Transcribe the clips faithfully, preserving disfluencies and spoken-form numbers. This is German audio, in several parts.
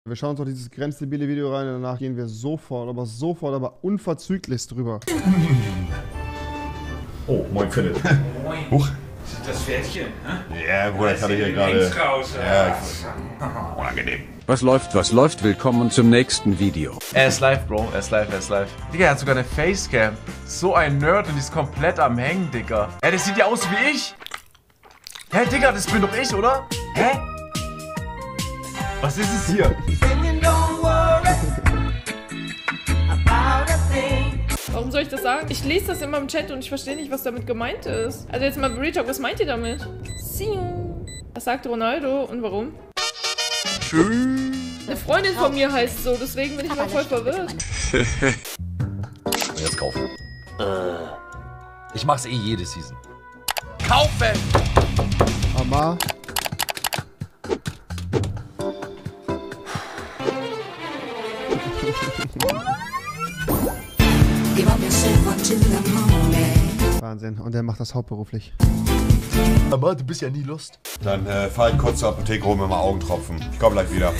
Wir schauen uns doch dieses grenzdebile Video rein und danach gehen wir sofort, aber sofort, aber unverzüglich drüber. Oh, moin Philipp. Moin. Huch. Das Pferdchen, ne? Ja, Bruder, ich hatte hier gerade... Ja, ich... Unangenehm. Was läuft, was läuft? Willkommen zum nächsten Video. Er ist live, Bro. Er ist live, er ist live. Digga, er hat sogar eine Facecam. So ein Nerd und die ist komplett am Hängen, Digga. Ey, das sieht ja aus wie ich. Hä, Digga, das bin doch ich, oder? Hä? Was ist es hier? Warum soll ich das sagen? Ich lese das immer im Chat und ich verstehe nicht, was damit gemeint ist. Also jetzt mal Real Talk, was meint ihr damit? Was sagt Ronaldo und warum? Schön. Eine Freundin von mir heißt so, deswegen bin ich immer voll verwirrt. Jetzt kaufen. Ich mach's eh jede Season. Kaufen! Mama. Wahnsinn. Und er macht das hauptberuflich. Aber du bist ja nie Lust. Dann äh, fahr ich kurz zur Apotheke, hol mir mal Augentropfen. Ich komm gleich wieder.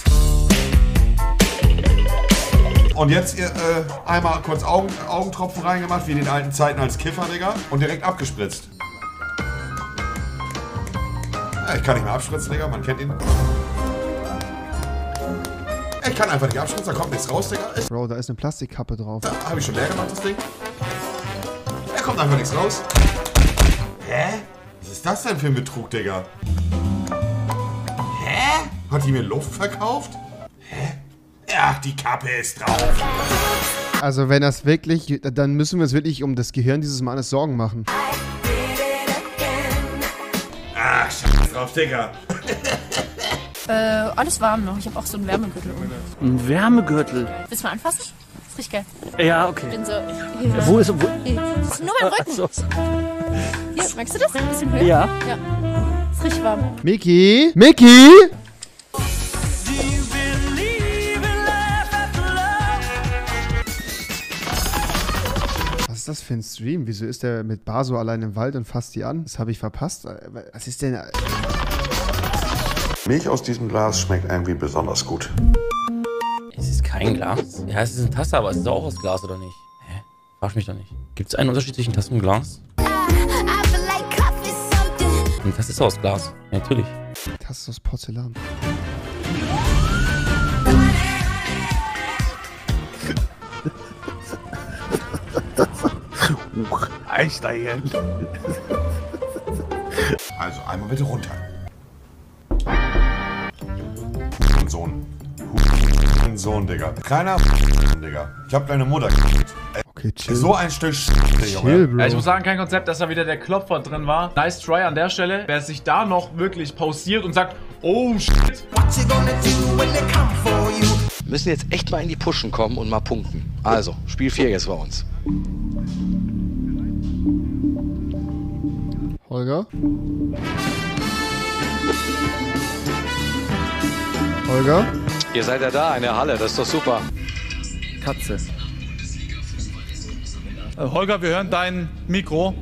Und jetzt ihr, äh, einmal kurz Augen, Augentropfen reingemacht, wie in den alten Zeiten als Kiffer, Digga. Und direkt abgespritzt. Ja, ich kann nicht mehr abspritzen, Digga, man kennt ihn. Ich kann einfach nicht abspritzen, da kommt nichts raus, Digga. Ich, Bro, da ist eine Plastikkappe drauf. da habe ich schon leer gemacht, das Ding. Da kommt einfach nichts raus. Hä? Was ist das denn für ein Betrug, Digga? Hä? Hat die mir Luft verkauft? Hä? Ach, die Kappe ist drauf. Also wenn das wirklich, dann müssen wir uns wirklich um das Gehirn dieses Mannes Sorgen machen. Ach, scheiß drauf, Digga. Äh, alles warm noch. Ich habe auch so einen Wärmegürtel um. Ein Wärmegürtel? Willst du mal anfassen? Ist richtig geil. Ja, okay. Ich bin so... Wo ist... Wo? Das ist nur mein Rücken. So. Hier, merkst du das? Ein bisschen höher? Ja. Ja. Ist richtig warm. Mickey? Mickey? Was ist das für ein Stream? Wieso ist der mit Baso allein im Wald und fasst die an? Das habe ich verpasst. Was ist denn... Milch aus diesem Glas schmeckt irgendwie besonders gut. Es ist kein Glas. Ja, es ist eine Tasse, aber es ist auch aus Glas, oder nicht? Hä? Frag mich doch nicht. Gibt es einen Unterschied zwischen Tasse und Glas? Eine Tasse ist aus Glas. Ja, natürlich. Das ist aus Porzellan. Einsteigen. Also einmal bitte runter. Sohn. Sohn, Digga. Kleiner Digga. Ich hab deine Mutter gekriegt. Okay, chill. So ein Stück Chill, Bro. Ja, ich muss sagen, kein Konzept, dass da wieder der Klopfer drin war. Nice try an der Stelle. Wer sich da noch wirklich pausiert und sagt, oh shit. Wir müssen jetzt echt mal in die Pushen kommen und mal punkten. Also, Spiel vier jetzt bei uns. Holger? Holger? Ihr seid ja da in der Halle, das ist doch super. Katze. Äh, Holger, wir hören dein Mikro.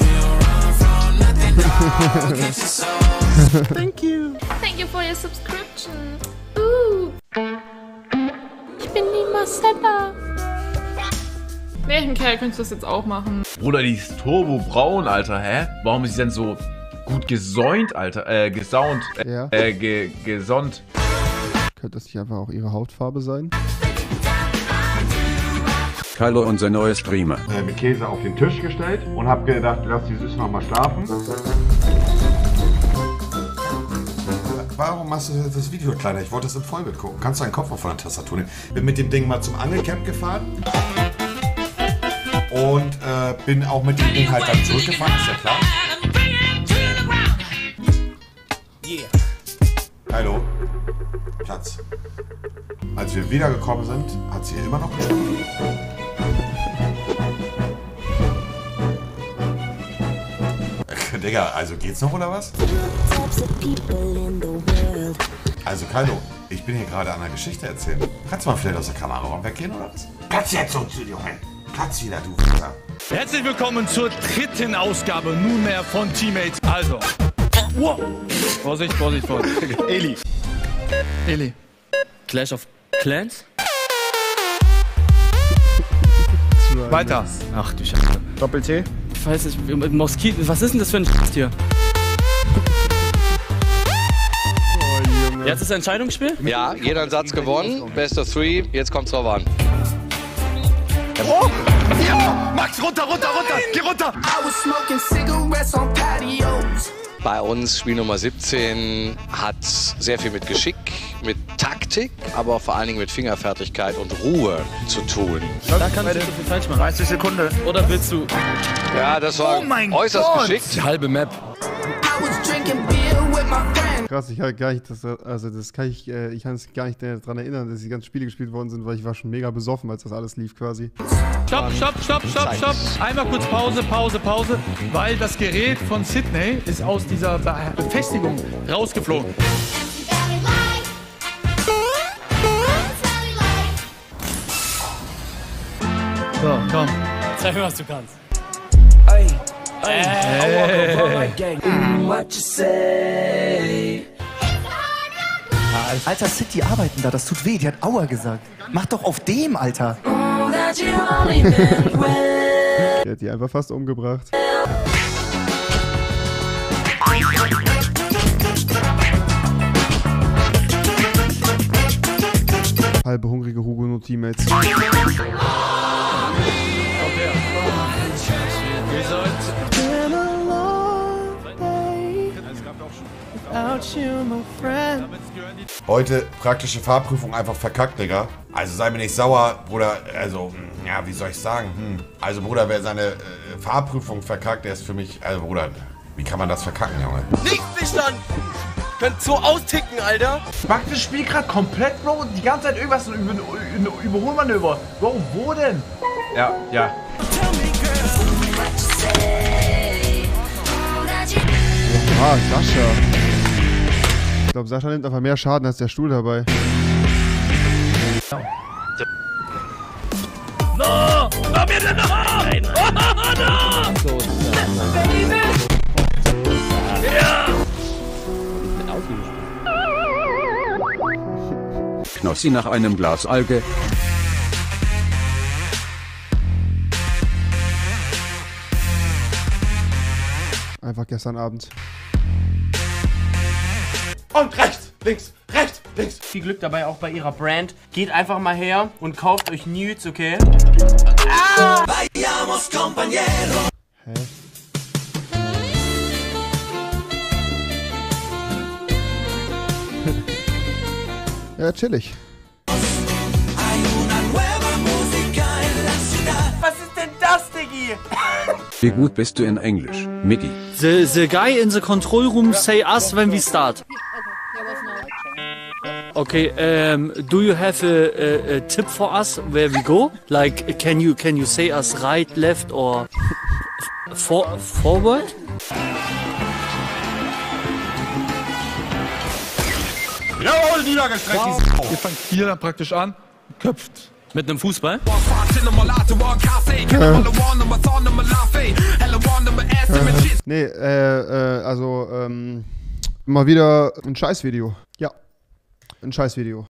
Thank you. Thank you for your subscription. Uh. Ich bin die Marcella. Märchenkerl, könntest du das jetzt auch machen? Bruder, die ist turbobraun, Alter, hä? Warum ist sie denn so gut gesäunt, Alter? Äh, gesaunt. Äh, Ja. äh ge gesonnt. Könnte das nicht einfach auch ihre Hautfarbe sein? Kylo, unser neuer Streamer. äh, mit Käse auf den Tisch gestellt und hab gedacht, lass die Süße noch mal schlafen. Warum machst du das Video kleiner? Ich wollte das im Vollbild gucken. Kannst du deinen Kopf auch von der Tastatur nehmen? Bin mit dem Ding mal zum Angelcamp gefahren. Und äh, bin auch mit dem Ding halt dann zurückgefahren, ist ja klar. Hallo. Platz. Als wir wiedergekommen sind, hat sie immer noch geschlafen. Digga, also geht's noch oder was? Also Kylo, ich bin hier gerade an einer Geschichte erzählen. Kannst du mal vielleicht aus der Kamera weggehen oder was? Platz jetzt so zu Junge. Platz wieder, du Vater. Herzlich willkommen zur dritten Ausgabe nunmehr von Teammates. Also. Wow. Vorsicht, Vorsicht, Vorsicht. Eli. Eli. Clash of Clans? Weiter. Ach du Scheiße. Doppel-T. Ich weiß nicht, Moskiten. Was ist denn das für ein Tier? Jetzt ist ein Entscheidungsspiel? Ja, jeder einen Satz gewonnen. Best of three. Jetzt kommt's drauf an. Oh! Ja! Max, runter, runter, runter! Geh runter! Bei uns, Spiel Nummer siebzehn, hat sehr viel mit Geschick, mit Taktik, aber vor allen Dingen mit Fingerfertigkeit und Ruhe zu tun. Da kann ich nicht so viel falsch machen. dreißig Sekunden. Oder willst du... Ja, das war Oh mein äußerst Gott. geschickt. Die halbe Map. Krass, ich kann gar nicht, das, also das kann ich, äh, ich kann es gar nicht daran erinnern, dass die ganzen Spiele gespielt worden sind, weil ich war schon mega besoffen, als das alles lief quasi. Stopp, stopp, stopp, stopp, stopp. Einmal kurz Pause, Pause, Pause. Weil das Gerät von Sydney ist aus dieser Befestigung rausgeflogen. So, komm. Zeig mir, was du kannst. Alter, City arbeiten da, das tut weh, die hat Aua gesagt. Mach doch auf dem, Alter. Der hat die einfach fast umgebracht. Halbe hungrige Hugo nur Teammates. Heute praktische Fahrprüfung einfach verkackt, Digga. Also sei mir nicht sauer, Bruder. Also, ja, wie soll ich sagen? Hm. Also, Bruder, wer seine äh, Fahrprüfung verkackt, der ist für mich... Also, Bruder, wie kann man das verkacken, Junge? Nichts verstanden! Könnt so austicken, Alter! Ich mach das Spiel gerade komplett, Bro. Die ganze Zeit irgendwas so über, über, Überholmanöver. Bro, wo denn? Ja, ja. Ah, Sascha. Ich glaube, Sascha nimmt einfach mehr Schaden als der Stuhl dabei. No! Komm bitte noch! Nein, nein. Oh, no! Baby! Ja! Knossi nach einem Glas Alge. Einfach gestern Abend. Und rechts, links, rechts, links. Viel Glück dabei auch bei ihrer Brand. Geht einfach mal her und kauft euch Nudes, okay? Ah! Hä? Ja, chillig. Was ist denn das, Diggi? Wie gut bist du in Englisch, Mickey? The, the guy in the control room say us when we start. Okay, um, do you have a, a, a tip for us where we go? Like, can you can you say us right, left or for, forward? Jawohl, niedergestreckt, wow. Ihr fangt hier dann praktisch an, köpft. Mit einem Fußball? Nee, äh, äh, also, ähm, mal wieder ein Scheißvideo. Ja, ein Scheißvideo.